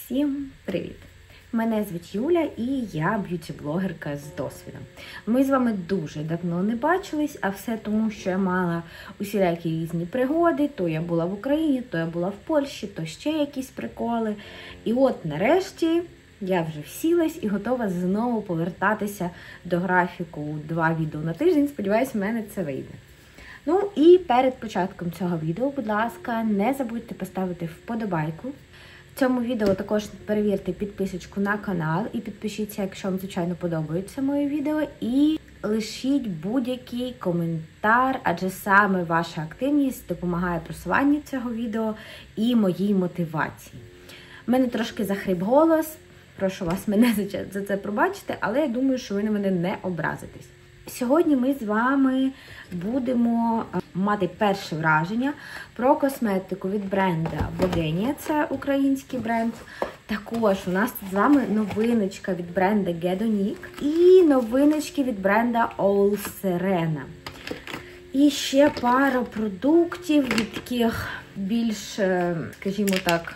Всім привіт! Мене звуть Юля і я б'юті-блогерка з досвідом. Ми з вами дуже давно не бачились, а все тому, що я мала усілякі різні пригоди. То я була в Україні, то я була в Польщі, то ще якісь приколи. І от нарешті я вже всілась і готова знову повертатися до графіку 2 відео на тиждень. Сподіваюсь, в мене це вийде. Ну і перед початком цього відео, будь ласка, не забудьте поставити вподобайку. В цьому відео також перевірте підписочку на канал і підпишіться, якщо вам, звичайно, подобаються мої відео. І лишіть будь-який коментар, адже саме ваша активність допомагає просуванню цього відео і моїй мотивації. У мене трошки захрип голос, прошу вас мене за це пробачити, але я думаю, що ви на мене не образитесь. Сьогодні ми з вами будемо мати перше враження про косметику від бренду Bogenia, це український бренд. Також у нас тут з вами новиночка від бренду Gedonic і новиночки від бренду All Serena. І ще пара продуктів від таких більш, скажімо так,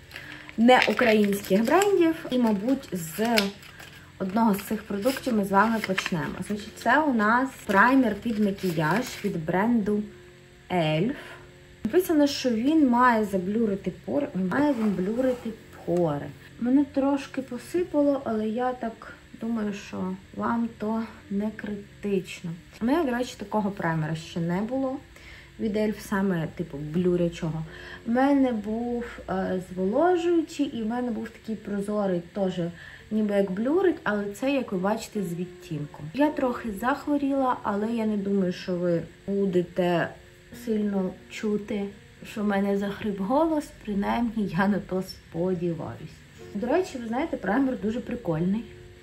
не українських брендів. І, мабуть, з одного з цих продуктів ми з вами почнемо. Значить, це у нас праймер під макіяж від бренду Elf. Написано, що він має заблюрити пори, має він блюрити пори. Мене трошки посипало, але я так думаю, що вам то не критично. У мене, до речі, такого праймера ще не було від Elf, саме типу блюрячого. У мене був зволожуючий і в мене був такий прозорий теж, ніби як блюрить, але це, як ви бачите, з відтінком. Я трохи захворіла, але я не думаю, що ви будете сильно чути, що в мене захрип голос, принаймні я на то сподіваюсь. До речі, ви знаєте, праймер дуже прикольний.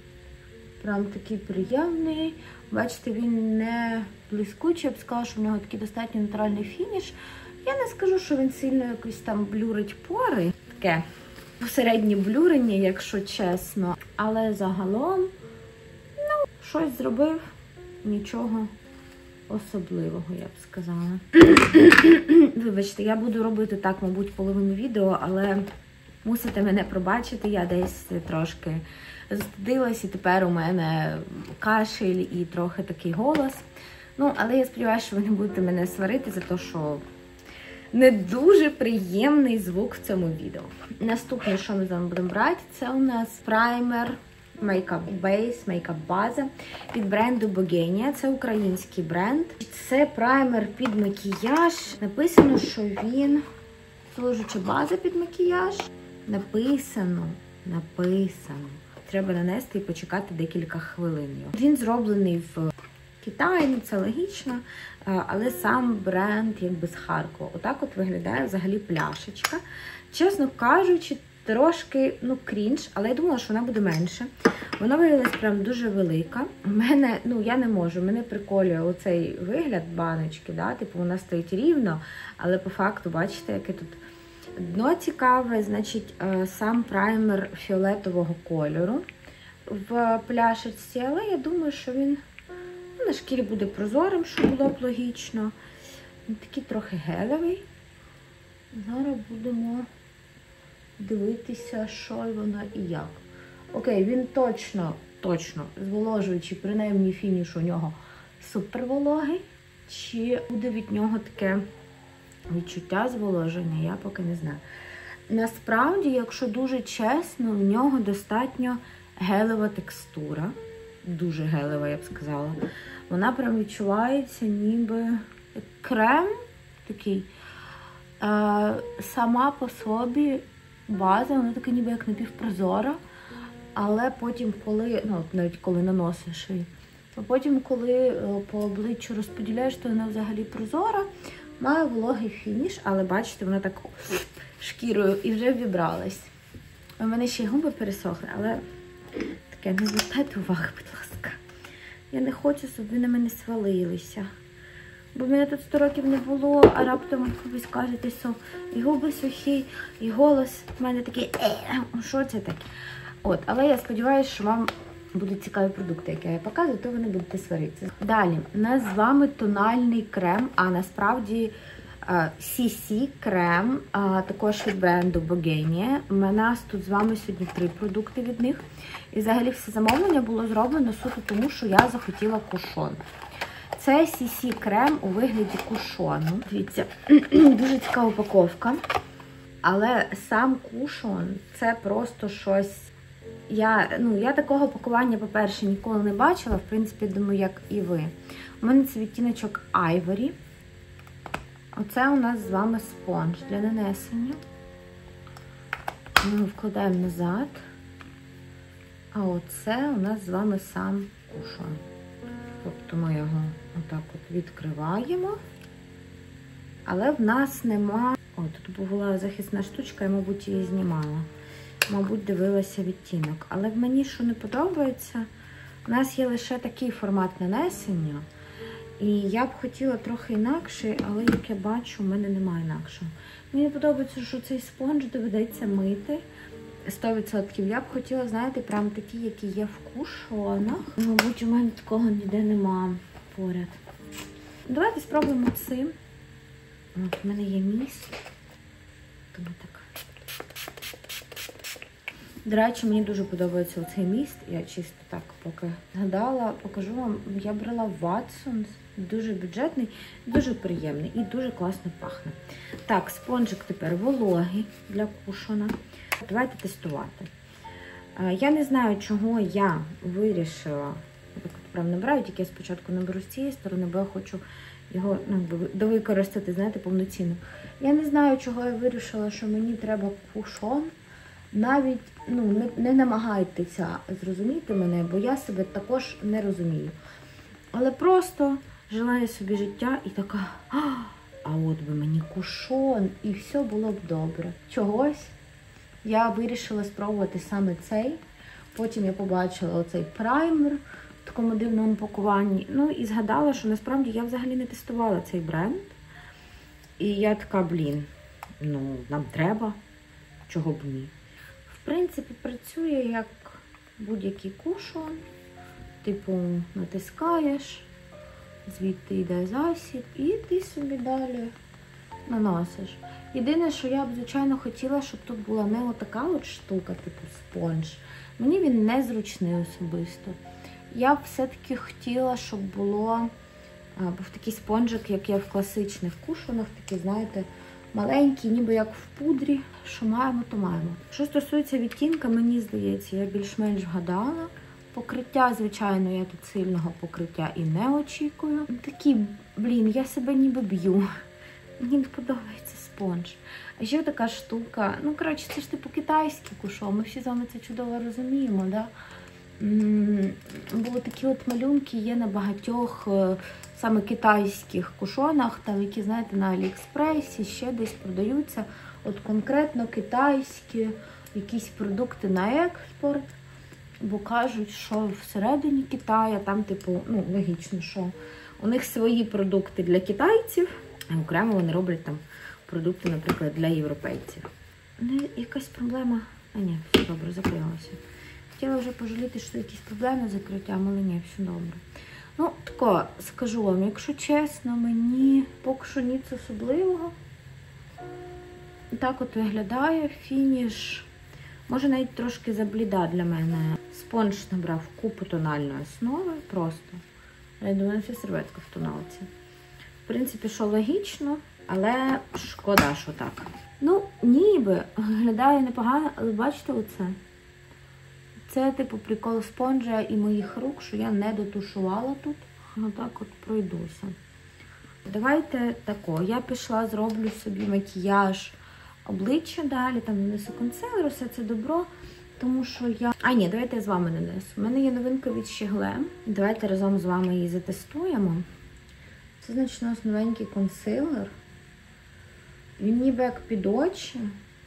Прям такий приємний. Бачите, він не блискучий, я б сказала, що в нього такий достатньо натуральний фініш. Я не скажу, що він сильно якось там блюрить пори. Таке посереднє блюрення, якщо чесно. Але загалом, ну, щось зробив, нічого особливого, я б сказала. Вибачте, я буду робити так, мабуть, половину відео, але мусите мене пробачити, я десь трошки застудилась, і тепер у мене кашель і трохи такий голос. Ну, але я сподіваюся, що ви не будете мене сварити за те, що не дуже приємний звук в цьому відео. Наступне, що ми з вами будемо брати, це у нас праймер Makeup Base, Makeup база від бренду Bogenia. Це український бренд. Це праймер під макіяж. Написано, що він зволожуюча база під макіяж. Написано. Треба нанести і почекати декілька хвилин. Він зроблений в Китаї, ну це логічно, але сам бренд якби з Харкова. Отак от виглядає взагалі пляшечка. Чесно кажучи, трошки, ну, крінж, але я думала, що вона буде менше. Вона виявилась прям дуже велика. У мене, ну, я не можу, мене приколює оцей вигляд баночки, да? Типу вона стоїть рівно, але по факту, бачите, яке тут дно цікаве, значить, сам праймер фіолетового кольору в пляшечці, але я думаю, що він на шкірі буде прозорим, що було б логічно. Він такий трохи гелевий. Зараз будемо дивитися, що воно і як. Окей, він точно зволожуючий, принаймні фініш у нього супер вологий. Чи буде від нього таке відчуття зволоження, я поки не знаю. Насправді, якщо дуже чесно, в нього достатньо гелева текстура. Дуже гелева, я б сказала. Вона прям відчувається ніби крем такий. Сама по собі база, вона така ніби як напівпрозора. Але потім, коли, ну, навіть коли наносиш її, то потім, коли по обличчю розподіляєш, то вона взагалі прозора. Має вологий фініш, але бачите, вона так шкірою і вже вібралась. У мене ще й губи пересохли, але таке, не звертайте уваги, будь ласка. Я не хочу, щоб ви на мене свалилися. Бо в мене тут 100 років не було, а раптом ви скажете, що і губи сухі, і голос в мене такий, що це таке? От, але я сподіваюся, що вам будуть цікаві продукти, які я показую, то ви не будете сваритися. Далі, у нас з вами тональний крем, а насправді CC крем, також від бренду Bogenia. У нас тут з вами сьогодні 3 продукти від них. І взагалі все замовлення було зроблено суто тому, що я захотіла кушон. Це CC крем у вигляді кушону. Дивіться, дуже цікава упаковка. Але сам кушон – це просто щось. Я такого пакування, по-перше, ніколи не бачила. В принципі, думаю, як і ви. У мене це відтіночок Ivory. Оце у нас з вами спонж для нанесення. Ми його вкладаємо назад. А оце у нас з вами сам кушон. Тобто ми його отак от відкриваємо. Але в нас нема... О, тут була захисна штучка, я, мабуть, її знімала. Мабуть, дивилася відтінок. Але мені, що не подобається, у нас є лише такий формат нанесення. І я б хотіла трохи інакше, але, як я бачу, в мене немає інакшого. Мені подобається, що цей спонж доведеться мити 100%. Я б хотіла, знаєте, прям такі, які є в кушонах. Мабуть, у мене такого ніде нема поряд. Давайте спробуємо цим. От, в мене є міст. Тому так. До речі, мені дуже подобається оцей міст. Я чисто так поки згадала, покажу вам. Я брала Watsons. Дуже бюджетний, дуже приємний і дуже класно пахне. Так, спонжик тепер вологий для кушона. Давайте тестувати. Я не знаю, чого я вирішила. Так, прям набираю, тільки я спочатку наберу з цієї сторони, бо я хочу його довикористати, знаєте, повноцінно. Я не знаю, чого я вирішила, що мені треба кушон. Навіть не намагайтеся зрозуміти мене, бо я себе також не розумію. Але просто жила я собі життя і така, а от би мені кушон, і все було б добре. Чогось я вирішила спробувати саме цей. Потім я побачила оцей праймер в такому дивному пакуванні. Ну і згадала, що насправді я взагалі не тестувала цей бренд. І я така, нам треба, чого б ні. В принципі, працює як будь-який кушон. Типу, натискаєш, звідти йде засіб, і ти собі далі наносиш. Єдине, що я б, звичайно, хотіла, щоб тут була не отака от штука, типу спонж. Мені він незручний особисто. Я б все-таки хотіла, щоб був такий спонжик, як є в класичних кушонах, такий, знаєте, маленький, ніби як в пудрі. Що маємо, то маємо. Що стосується відтінка, мені здається, я більш-менш вгадала. Покриття, звичайно, я тут сильного покриття і не очікую. Такі, я себе ніби б'ю. Мені не подобається спонж. А ще така штука, коротше, це ж типу китайський кушон, ми всі з вами це чудово розуміємо, да? Бо такі от малюнки є на багатьох саме китайських кушонах, там, які, знаєте, на Аліекспресі ще десь продаються. От конкретно китайські якісь продукти на експорт. Бо кажуть, що всередині Китаю, там, типу, логічно, що у них свої продукти для китайців, а окремо вони роблять там продукти, наприклад, для європейців. Якась проблема? А ні, все добре, закрилося. Хотіла вже пожаліти, що якісь проблеми з закриттям, але ні, все добре. Тако, скажу вам, якщо чесно, мені поки що ніц особливого. Так от виглядає фініш. Може навіть трошки забліда для мене. Спонж набрав купу тональної основи, просто. Я думаю, вся серветка в тоналці. В принципі, що логічно, але шкода, що так. Ніби виглядає непогано, але бачите оце? Це, типу, прикол спонжа і моїх рук, що я не дотушувала тут. Отак от пройдуся. Давайте тако. Я пішла, зроблю собі макіяж обличчя далі, там нанесу консилер, все це добро, тому що я... давайте я з вами нанесу. У мене є новинка від Щегле. Давайте разом з вами її затестуємо. Це, значить, у нас новенький консилер. Він ніби як під очі,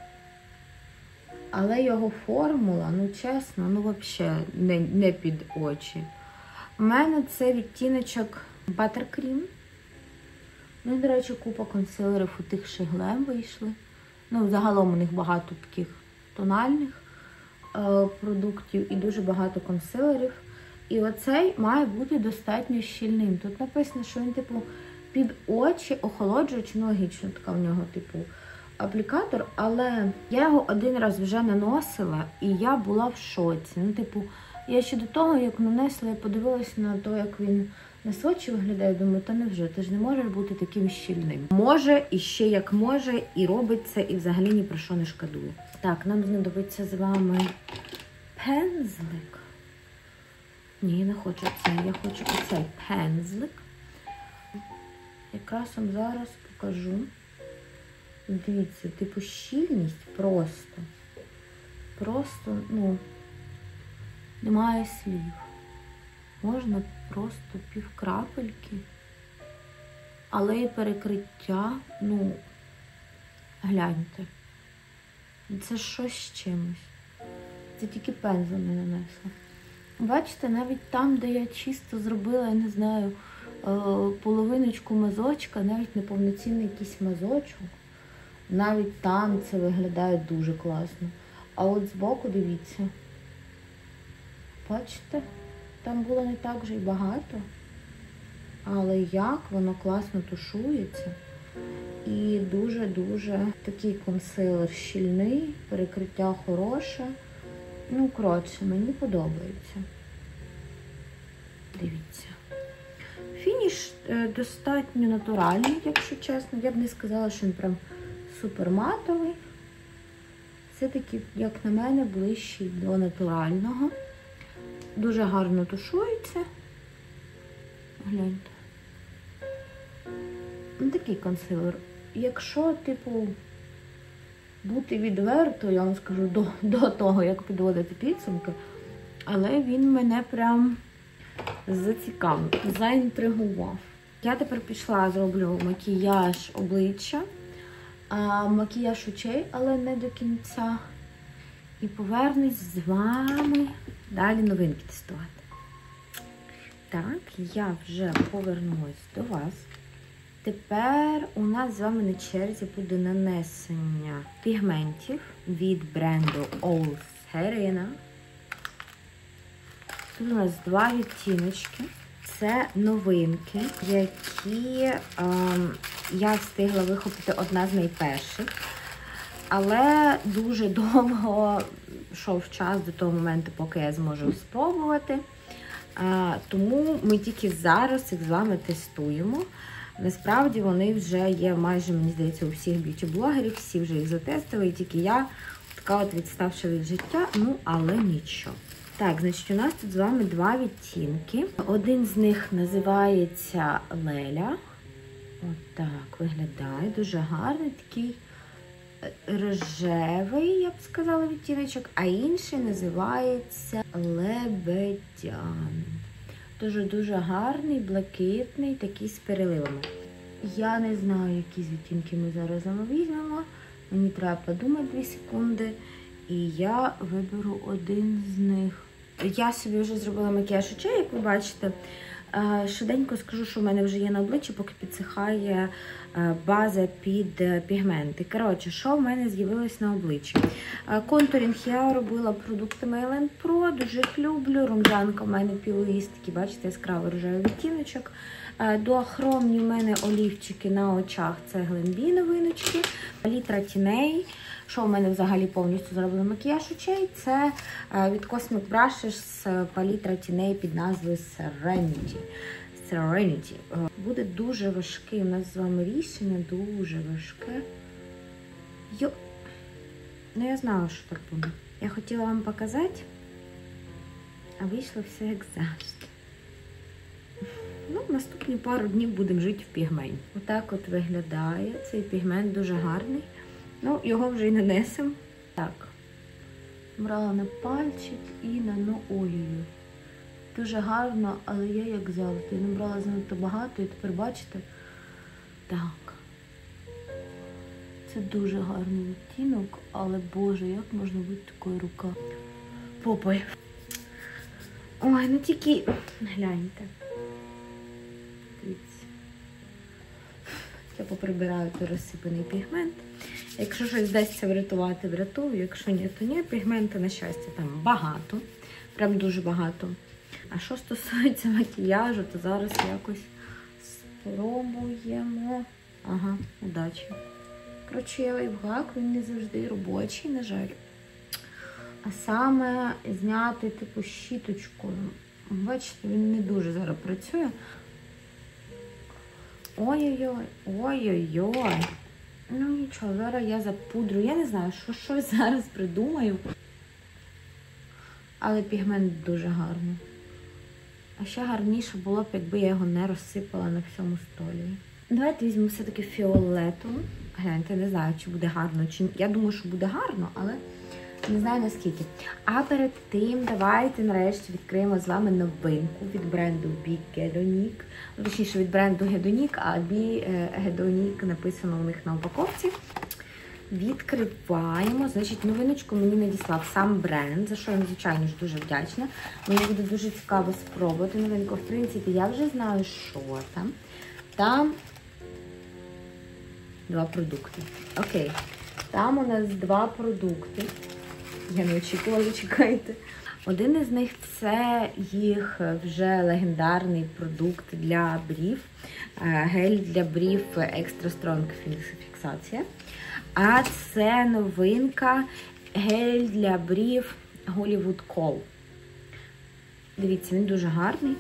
але його формула, чесно, взагалі не під очі. У мене це відтіночок Buttercream. До речі, купа консилерів у тих Щегле вийшли. Загалом у них багато таких тональних продуктів і дуже багато консилерів. І оцей має бути достатньо щільним. Тут написано, що він, типу, під очі охолоджуючий, ну логічно, така в нього, типу, аплікатор, але я його один раз вже наносила, і я була в шоці. Ну, типу, я ще до того, як нанесла, я подивилася на те, як він на свочі виглядає, думаю, та невже, ти ж не можеш бути таким щільним. Може, і ще як може, і робить це, і взагалі ні про що не шкодує. Так, нам знадобиться з вами пензлик. Ні, я не хочу це, я хочу оцей пензлик. Якраз вам зараз покажу. Дивіться, типу щільність просто, ну, немає слів. Можна просто півкрапельки, але і перекриття, ну, гляньте. Це щось з чимось. Це тільки пензлем не нанесла. Бачите, навіть там, де я чисто зробила, я не знаю, половиночку мазочка, навіть неповноцінний якийсь мазочок, навіть там це виглядає дуже класно. А от збоку, дивіться, бачите, там було не так вже й багато, але як воно класно тушується. І дуже-дуже такий консилер щільний, перекриття хороше. Ну, коротше, мені подобається. Дивіться. Фініш достатньо натуральний, якщо чесно. Я б не сказала, що він прям супер матовий. Все-таки, як на мене, ближчий до натурального. Дуже гарно тушується. Гляньте. Ну, такий консилер. Якщо, типу, бути відверто, я вам скажу, до того, як підводити підсумки, але він мене прям зацікавив, заінтригував. Я тепер пішла, зроблю макіяж обличчя, макіяж очей, але не до кінця. І повернусь з вами далі новинки тестувати. Так, я вже повернулась до вас. Тепер у нас з вами на черзі буде нанесення пігментів від бренду All Serena. Тут у нас два відтіночки. Це новинки, які я встигла вихопити одна з найперших. Але дуже довго йшов час до того моменту, поки я зможу спробувати. Тому ми тільки зараз їх з вами тестуємо. Насправді вони вже є майже, мені здається, у всіх б'юті-блогерів, всі вже їх затестили, і тільки я така от відставша від життя, ну, але нічого. Так, значить, у нас тут з вами два відтінки. Один з них називається Леля. От так виглядає, дуже гарний, такий рожевий, я б сказала, відтіночок, а інший називається Лебедян. Дуже-дуже гарний, блакитний, такий з переливами. Я не знаю, які з відтінки ми зараз візьмемо. Мені треба подумати 2 секунди. І я виберу один з них. Я собі вже зробила макіяж очей, як ви бачите. Швиденько скажу, що в мене вже є на обличчі, поки підсихає база під пігменти. Коротше, що в мене з'явилось на обличчі? Контурінг я робила продуктами Elen Pro, дуже їх люблю. Рум'янка в мене пілоїстики, бачите, яскравий рожевий відтіночок. Дуохромні в мене олівчики на очах, це Glenbee новиночки. Палітра тіней. Що в мене взагалі повністю зробили макіяж очей? Це від Cosmic Brushes палітра тіней під назвою Serenity. Буде дуже важкий у нас з вами рішення, дуже важке. Ну я знала, що так буде. Я хотіла вам показати, а вийшло все як завжди. Ну, наступні пару днів будемо жити в пігменті. Отак от виглядає. Цей пігмент дуже гарний. Ну, його вже й нанесемо. Так. Брала на пальчик і на ой-ой-ой. Дуже гарно, але я, як завжди, набрала занадто багато і тепер, бачите, так. Це дуже гарний відтінок, але, боже, як можна бути такою рука? Попой. Ой, ну тільки гляньте. Дивіться. Я поприбираю той розсипаний пігмент. Якщо щось вдасться врятувати, врятую. Якщо ні, то ні. Пігменту, на щастя, там багато. Прям дуже багато. А що стосується макіяжу, то зараз якось Пробуємо. Ага, удачі. Коротше, я лайфхак, він не завжди робочий, на жаль. А саме зняти, типу, щіточку. Бачите, він не дуже зараз працює. Ой-ой-ой, ой-ой-ой. Ну нічого, зараз я запудрю. Я не знаю, що зараз придумаю. Але пігмент дуже гарний. А ще гарніше було б, якби я його не розсипала на всьому столі. Давайте візьмемо все-таки фіолетову. Гляньте, не знаю, чи буде гарно, чи ні. Я думаю, що буде гарно, але не знаю наскільки. А перед тим, давайте нарешті відкриємо з вами новинку від бренду Big Hedonic. Точніше, від бренду Hedonic, а Big Hedonic написано у них на упаковці. Відкриваємо. Значить, новиночку мені надіслав сам бренд, за що я, звичайно ж, дуже вдячна. Мені буде дуже цікаво спробувати новинку. В принципі, я вже знаю, що там. Там 2 продукти. Окей. Там у нас 2 продукти. Я не очікувала, чекайте. Один із них це їх вже легендарний продукт для брів. Гель для брів Extra Strong фіксація. А це новинка гель для брів Hollywood Kohl. Дивіться, він дуже гарний.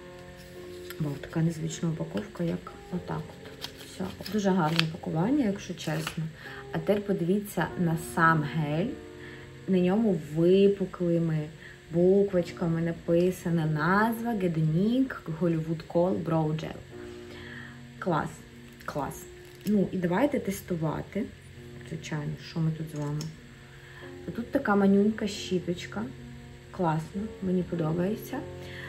Бо така незвична упаковка, як отак от. Все. Дуже гарне пакування, якщо чесно. А тепер подивіться на сам гель. На ньому випуклими буквочками написана назва Hedonic Hollywood Kohl Brow Gel. Клас. Клас. Ну і давайте тестувати. Звичайно, що ми тут з вами. Тут така манюнька щіточка. Класно, мені подобається.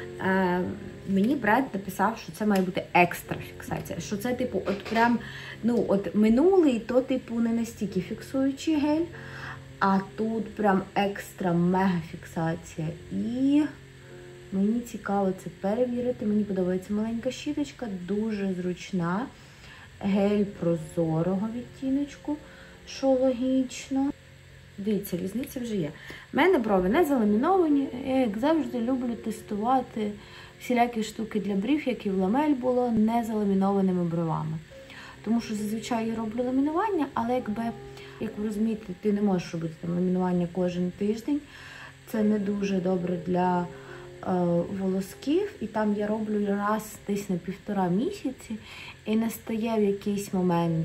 Мені бренд написав, що це має бути екстра фіксація. Що це, типу, от прям, ну, от минулий, то, типу, не настільки фіксуючий гель, а тут прям екстра мега фіксація. І мені цікаво це перевірити. Мені подобається маленька щіточка, дуже зручна. Гель прозорого відтіночку, що логічно. Дивіться, різниця вже є. У мене брови не заламіновані. Я, як завжди, люблю тестувати всілякі штуки для брів, як і в ламель було, не заламінованими бровами. Тому що зазвичай я роблю ламінування, але якби, як ви розумієте, ти не можеш робити там ламінування кожен тиждень. Це не дуже добре для волосків. І там я роблю раз десь на 1,5 місяці. І настає в якийсь момент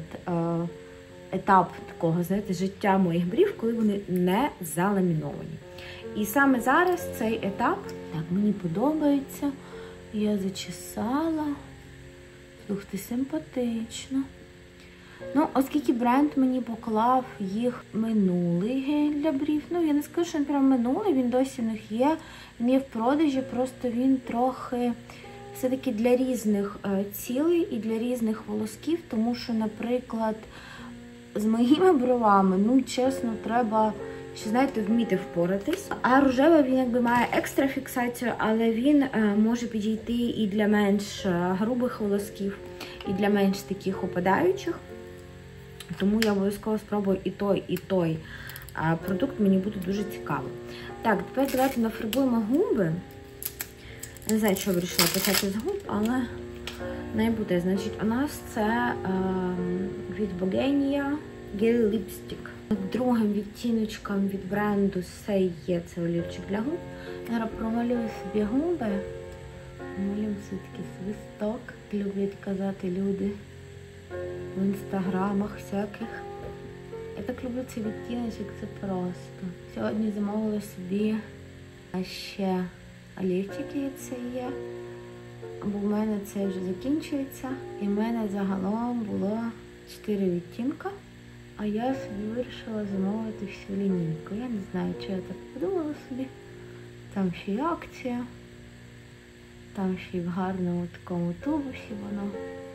етап такого, знаєте, життя моїх брів, коли вони не заламіновані. І саме зараз цей етап, так, мені подобається, я зачесала, слухайте, симпатично. Ну, оскільки бренд мені поклав їх минулий гель для брів, ну, я не скажу, що він прям минулий, він досі в них є, він є в продажі, просто він трохи все-таки для різних цілей і для різних волосків, тому що, наприклад, з моїми бровами, ну, чесно, треба, ще, знаєте, вміти впоратись. А рожевий, він якби має екстра фіксацію, але він може підійти і для менш грубих волосків, і для менш таких опадаючих. Тому я обов'язково спробую і той продукт, мені буде дуже цікаво. Так, тепер давайте нафарбуємо губи. Я не знаю, що я вирішила почати з губ, але не буде. Значить, у нас це від Bogenia Gel Lipstick. Другим відтіночком від бренду Say це олівчик для губ. Я зараз промалюю собі губи. Малюю такий свисток, люблять казати люди в інстаграмах всяких. Я так люблю цей відтіночок, це просто. Сьогодні замовила собі ще олівчики, це є. Бо в мене це вже закінчується. І в мене загалом було 4 відтінка. А я собі вирішила замовити всю лінійку. Я не знаю, чи я так подумала собі. Там ще й акція. Там ще й в гарному такому тубусі воно.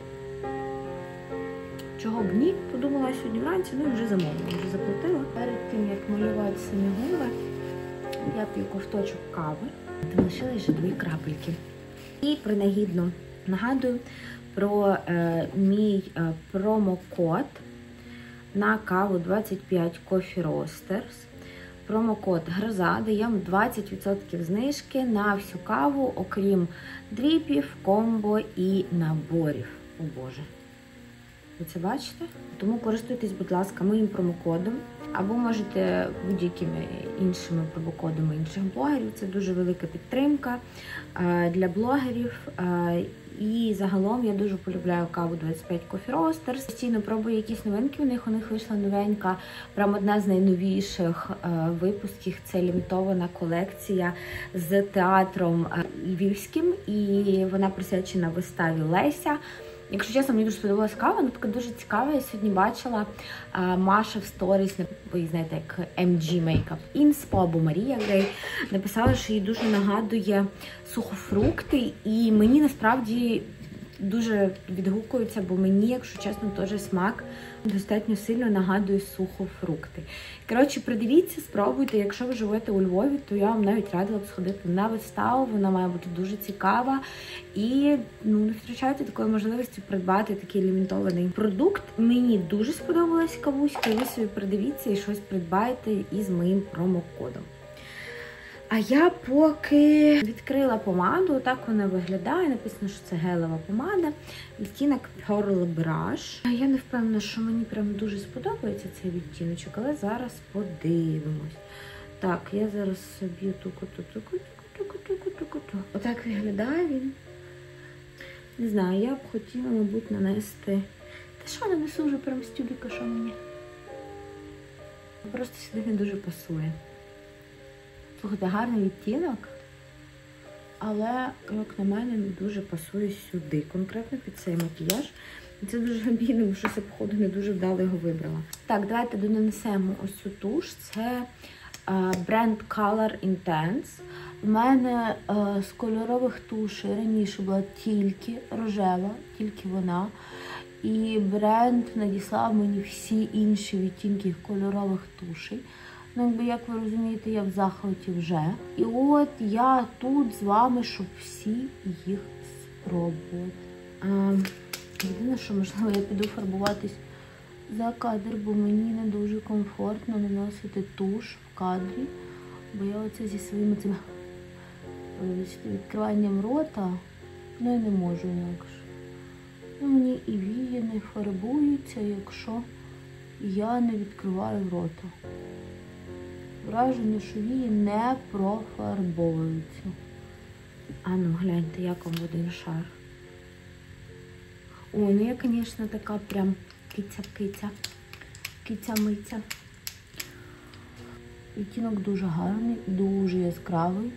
Чого б ні, подумала сьогодні вранці, ну і вже замовила, вже заплатила. Перед тим, як малювати самі губи, я п'ю ковточок кави. Там лишились вже 2 крапельки. І принагідно нагадую про мій промокод на каву 25 Coffee Roasters. Промокод ГРОЗА дає 20% знижки на всю каву, окрім дріпів, комбо і наборів. О Боже. Ви це бачите? Тому користуйтесь, будь ласка, моїм промокодом. Або можете будь-якими іншими промокодами інших блогерів. Це дуже велика підтримка для блогерів. І загалом я дуже полюбляю каву 25 Coffee Roasters. Постійно пробую якісь новинки. У них вийшла новенька, прям одна з найновіших випусків. Це лімітована колекція з театром львівським. І вона присвячена виставі Леся. Якщо чесно, мені дуже сподобалась кава, вона така дуже цікава. Я сьогодні бачила Маша в сторіс, ви знаєте, як MG Makeup Inspo або Марія Грей, написала, що їй дуже нагадує сухофрукти, і мені насправді дуже відгукується, бо мені, якщо чесно, теж смак достатньо сильно нагадує сухофрукти. Коротше, придивіться, спробуйте. Якщо ви живете у Львові, то я вам навіть радила б сходити на виставу. Вона має бути дуже цікава. І не втрачайте такої можливості придбати такий лімітований продукт. Мені дуже сподобалась кавуська. Ви собі придивіться і щось придбайте із моїм промокодом. А я поки відкрила помаду, отак вона виглядає. Написано, що це гелева помада. Відтінок Pearl Brush. Я не впевнена, що мені прям дуже сподобається цей відтіночок, але зараз подивимось. Так, я зараз собі отак виглядає він. Не знаю, я б хотіла, мабуть, нанести... Та що, нанесу вже прям з тюбіка, що мені? Просто сюди не дуже пасує. Слухайте, гарний відтінок, але, як на мене, не дуже пасує сюди, конкретно під цей макіяж. І це дуже обідно, бо щось я, походу, не дуже вдало його вибрала. Так, давайте донанесемо ось цю туш. Це бренд Color Intense. У мене з кольорових тушей раніше була тільки рожева, тільки вона. І бренд надіслав мені всі інші відтінки кольорових тушей. Як ви розумієте, я в захваті вже. І от я тут з вами, щоб всі їх спробувати. Єдине, що, можливо, я піду фарбуватись за кадр, бо мені не дуже комфортно наносити туш в кадрі. Бо я оце зі своїм цим відкриванням рота, я не можу інакше. Мені і вії не фарбуються, якщо я не відкриваю рота. Враження, що вії не профарбовуються. Гляньте, як вам один шар. Я, звісно, така прям киця-киця. Киця-миця. Відтінок дуже гарний, дуже яскравий.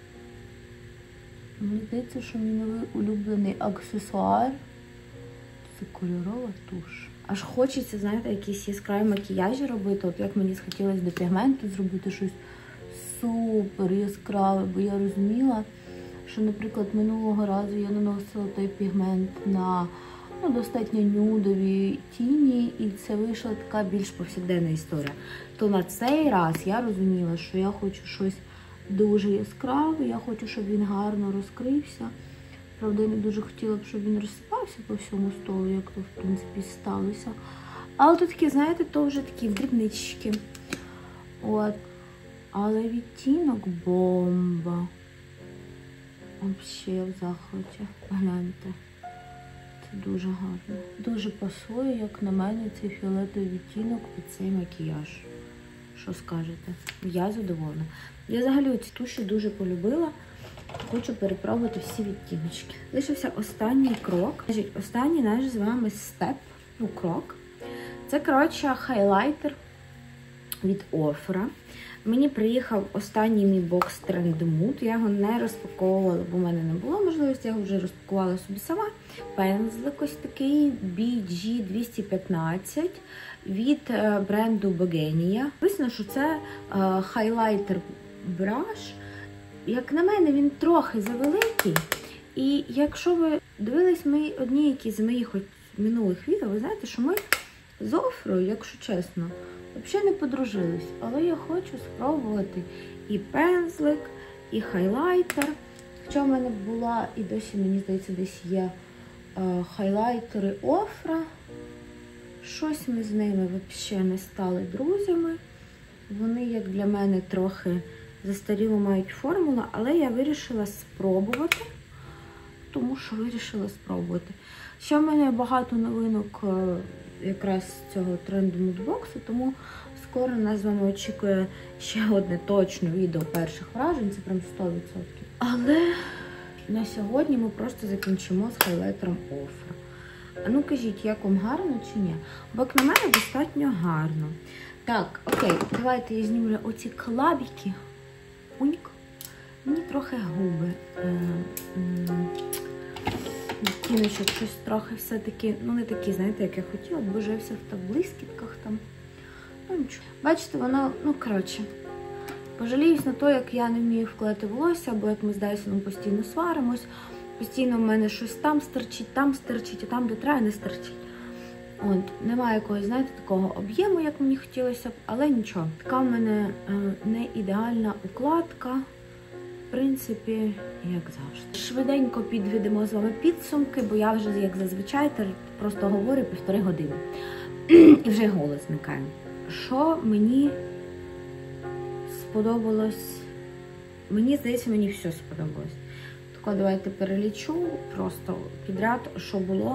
Мені здається, що мій новий улюблений аксесуар – це кольорова туш. Аж хочеться, знаєте, якісь яскраві макіяжі робити. От як мені схотілося до пігменту зробити щось супер яскраве. Бо я розуміла, що, наприклад, минулого разу я наносила той пігмент на достатньо нюдові тіні. І це вийшла така більш повсякденна історія. То на цей раз я розуміла, що я хочу щось дуже яскраве. Я хочу, щоб він гарно розкрився. Правда, я не дуже хотіла б, щоб він розсипався по всьому столу, як то, в принципі, сталося. Але тут такі, знаєте, то вже такі дрібнички. От. Але відтінок бомба. Взагалі, я в захваті. Гляньте. Це дуже гарно. Дуже пасує, як на мене, цей фіолетовий відтінок під цей макіяж. Що скажете? Я задоволена. Я взагалі ці туші дуже полюбила. Хочу перепробувати всі відтіночки. Лишився останній крок. Останній наш з вами степ, крок. Це, коротше, хайлайтер від Ofra. Мені приїхав останній мій бокс Trend Mood. Я його не розпаковувала, бо в мене не було можливості. Я його вже розпакувала собі сама. Пензлик ось такий BG215 від бренду Bogenia. Написано, що це хайлайтер браш. Як на мене, він трохи завеликий. І якщо ви дивились одні з моїх минулих відео, ви знаєте, що ми з Ofra, якщо чесно, взагалі не подружились. Але я хочу спробувати і пензлик, і хайлайтер. Хоча в мене була, і досі, мені здається, десь є хайлайтери Ofra. Щось ми з ними взагалі не стали друзями. Вони, як для мене, трохи застаріло мають формулу, але я вирішила спробувати. тому що вирішила спробувати. Ще в мене багато новинок якраз цього тренду мудбоксу, тому скоро нас з вами очікує ще одне точне відео перших вражень, це прям 100%. Але на сьогодні ми просто закінчимо з хайлайтером Ofra. А ну кажіть, як вам гарно чи ні? Бо як на мене достатньо гарно. Так, окей, давайте я знімлю оці клабіки. Пуньк. Мені трохи губи. Відтіночок щось трохи все-таки, ну не такі, знаєте, як я хотіла, бо вже все в блискітках там. Ну нічого. Бачите, воно, ну коротше, пожаліюсь на те, як я не вмію вкладати волосся, бо як ми з Дайсоном постійно сваримось, постійно в мене щось там стерчить, а там, де треба, не стерчить. От, немає якогось, знаєте, такого об'єму, як мені хотілося б, але нічого. Така в мене не ідеальна укладка. В принципі, як завжди. Швиденько підведемо з вами підсумки, бо я вже, як зазвичай, просто говорю 1,5 години. І вже голос зникає. Що мені сподобалось? Мені здається, мені все сподобалось. Так, давайте перелічу просто підряд, що було.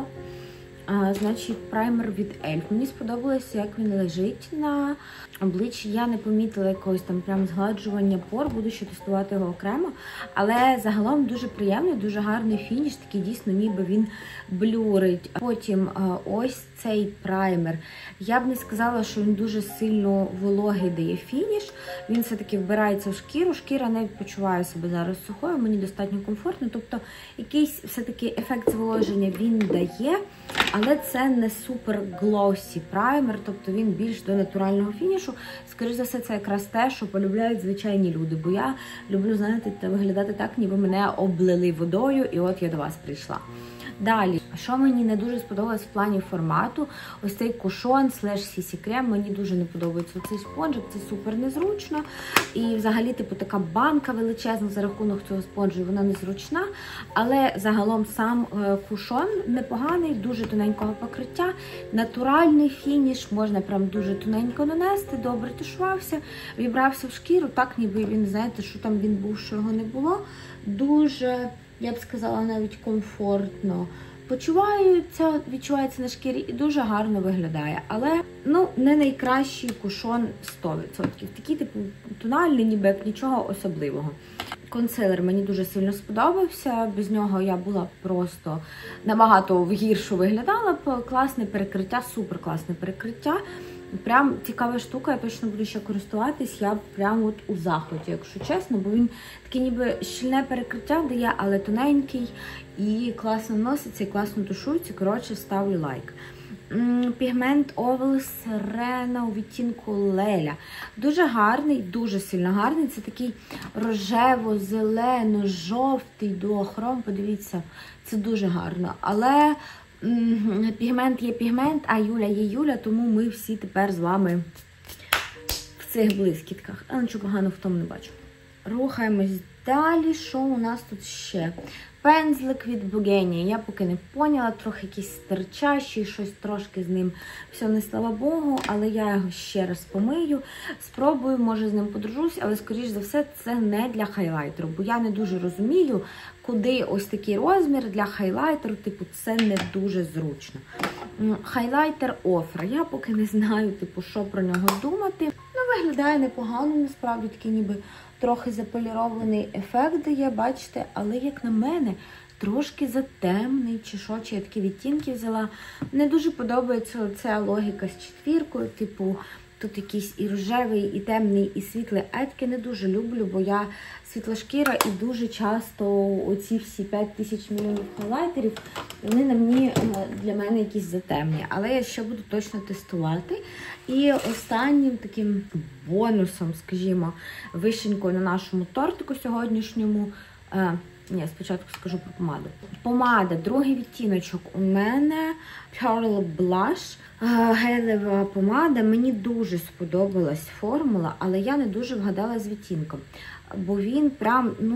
Значить, праймер від Elf. Мені сподобалося, як він лежить на обличчі. Я не помітила якогось там прям згладжування пор, буду ще тестувати його окремо. Але загалом дуже приємний, дуже гарний фініш, такий дійсно ніби він блюрить. Потім ось цей праймер. Я б не сказала, що він дуже сильно вологий дає фініш. Він все-таки вбирається в шкіру. Шкіра не почуває себе зараз сухою, мені достатньо комфортно. Тобто якийсь все-таки ефект зволоження він дає. Але це не супер глосі праймер, тобто він більш до натурального фінішу. Скоріше за все, це якраз те, що полюбляють звичайні люди. Бо я люблю, знаєте, виглядати так, ніби мене облили водою, і от я до вас прийшла. Далі, що мені не дуже сподобалось в плані формату, ось цей кушон /CC крем, мені дуже не подобається цей спонжик, це супер незручно. І взагалі, типу, така банка величезна за рахунок цього спонжу, вона незручна. Але загалом сам кушон непоганий, дуже тоненького покриття, натуральний фініш, можна прям дуже тоненько нанести, добре тушувався, вібрався в шкіру, так ніби він, знаєте, що там він був, що його не було. Дуже, я б сказала, навіть комфортно відчувається на шкірі і дуже гарно виглядає. Але, ну, не найкращий кушон 100%. Такий, типу, тональний, ніби як нічого особливого. Консилер мені дуже сильно сподобався. Без нього я була просто набагато гірше виглядала. Класне перекриття, супер класне перекриття. Прям цікава штука, я точно буду ще користуватись, я прям от у захваті, якщо чесно, бо він таке ніби щільне перекриття дає, але тоненький і класно носиться, і класно тушується, коротше, ставлю лайк. Пігмент Oval Serena у відтінку Леля. Дуже гарний, дуже сильно гарний, це такий рожево-зелено-жовтий дуохром, подивіться, це дуже гарно, але пігмент є пігмент, а Юля є Юля, тому ми всі тепер з вами в цих блискітках. А нічого поганого в тому не бачу. Рухаємось далі. Що у нас тут ще? Пензлик від Bogenia. Я поки не поняла, трохи якийсь стерчащий, щось трошки з ним все не слава Богу, але я його ще раз помию. Спробую, може з ним подружусь, але скоріш за все це не для хайлайтеру, бо я не дуже розумію, куди ось такий розмір для хайлайтеру, типу це не дуже зручно. Хайлайтер Ofra. Я поки не знаю, типу, що про нього думати. Ну, виглядає непогано, насправді такий ніби трохи заполірований ефект дає, бачите, але, як на мене, трошки затемний, чи що, чи я такі відтінки взяла. Не дуже подобається ця логіка з четвіркою, типу, тут якийсь і рожевий, і темний, і світлий. А я таки не дуже люблю, бо я світлошкіра і дуже часто оці всі 5000 мільйонів хайлайтерів, вони для мене якісь затемні. Але я ще буду точно тестувати. І останнім таким бонусом, скажімо, вишенькою на нашому тортику сьогоднішньому, спочатку скажу про помаду. Помада, другий відтіночок у мене Pearl Blush, гелева помада. Мені дуже сподобалась формула, але я не дуже вгадала з відтінком. Бо він прям, ну,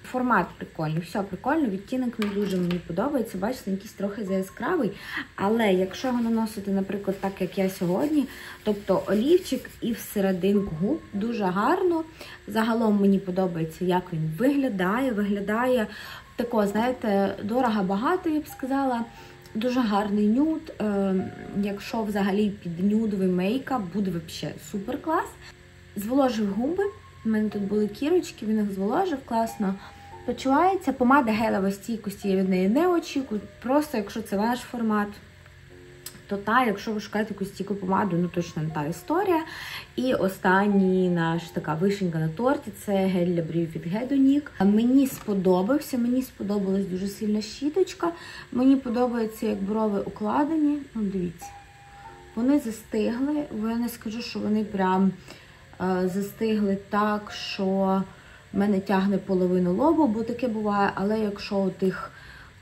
Формат прикольний, все прикольно, відтінок не дуже мені подобається, бачите, якийсь трохи заяскравий, але якщо його наносити, наприклад, так, як я сьогодні, тобто олівчик і всерединку губ, дуже гарно. Загалом мені подобається, як він виглядає тако, знаєте, дорого-багато, я б сказала. Дуже гарний нюд, якщо взагалі під нюдовий мейкап, буде взагалі супер клас. Зволожив губи, у мене тут були кірочки, він їх зволожив, класно почувається. Помада гелева стійкості, я від неї не очікую, просто якщо це ваш формат, то та, якщо ви шукаєте якусь стійку помаду, ну точно не та історія. І останній наш така вишенька на торті, це гель для брів від Hedonic. Мені сподобалась дуже сильна щіточка, мені подобається, як брови укладені, ну дивіться, вони застигли, я не скажу, що вони прям застигли так, що в мене тягне половину лобу, бо таке буває, але якщо от їх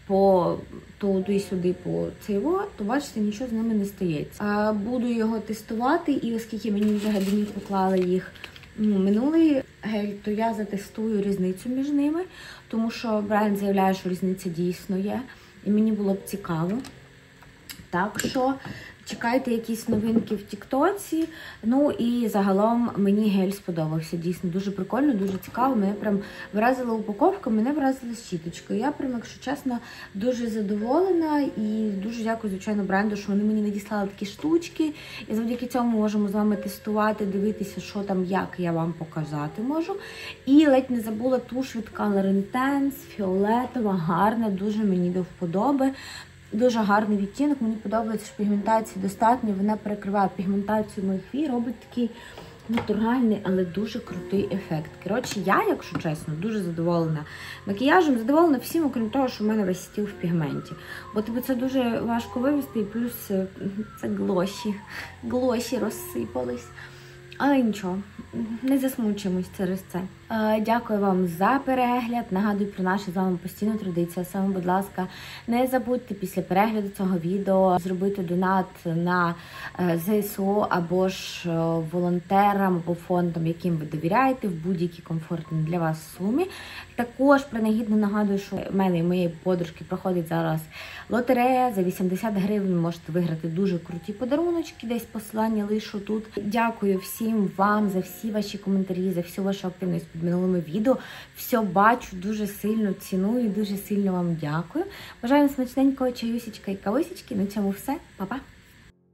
туди-сюди по цейво, то бачите, нічого з ними не стається. Буду його тестувати, і оскільки мені вже Hedonic поклали їх минулий гель, то я затестую різницю між ними, тому що бренд заявляє, що різниця дійсно є, і мені було б цікаво. Так що чекайте якісь новинки в тіктоці. Ну і загалом мені гель сподобався. Дійсно, дуже прикольно, дуже цікаво. Мене прям вразила упаковка, мене вразила щіточкою. Я прям, якщо чесно, дуже задоволена і дуже дякую, звичайно, бренду, що вони мені надіслали такі штучки. І завдяки цьому можемо з вами тестувати, дивитися, що там, як я вам показати можу. І ледь не забула туш від Color Intense, фіолетова, гарна, дуже мені до вподоби. Дуже гарний відтінок, мені подобається, що пігментації достатньо, вона перекриває пігментацію моїх вій, робить такий натуральний, але дуже крутий ефект. Коротше, я, якщо чесно, дуже задоволена макіяжем, задоволена всім, окрім того, що в мене весь стіл в пігменті. Бо тобі це дуже важко вивести, і плюс це глоші розсипались. Але нічого, не засмучуємось через це. Дякую вам за перегляд. Нагадую про нашу з вами постійну традицію. Саме, будь ласка, не забудьте після перегляду цього відео зробити донат на ЗСУ або ж волонтерам або фондам, яким ви довіряєте, в будь-якій комфортній для вас сумі. Також принагідно нагадую, що в мене і моєї подружки проходить зараз лотерея. За 80 гривень ви можете виграти дуже круті подаруночки. Десь посилання лишу тут. Дякую всім вам за всі ваші коментарі, за всю вашу активність під минулими відео. Все бачу, дуже сильно ціную, дуже сильно вам дякую. Бажаю смачненького чаюсічка і кавусічки. На цьому все. Па-па!